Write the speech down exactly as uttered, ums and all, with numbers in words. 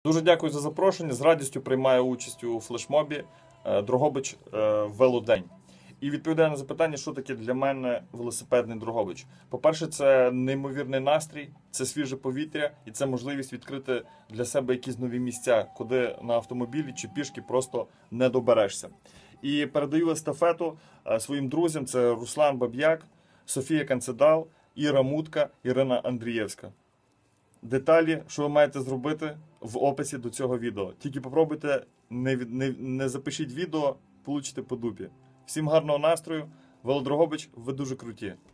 Дуже дякую за запрошення. З радістю приймаю участь у флешмобі Дрогобич Велодень. І відповідаю на запитання, що таке для мене велосипедний Дрогобич. По-перше, це неймовірний настрій, це свіже повітря і це можливість відкрити для себе якісь нові місця, куди на автомобілі чи пішки просто не доберешся. І передаю естафету своїм друзям, це Руслан Баб'як, Софія Канцедал, Іра Мутка, Ірина Андрієвська. Деталі, що ви маєте зробити, в описі до цього відео. Тільки попробуйте, не, не, не запишіть відео, получите по дупі. Всім гарного настрою. Велодрогобич, ви дуже круті.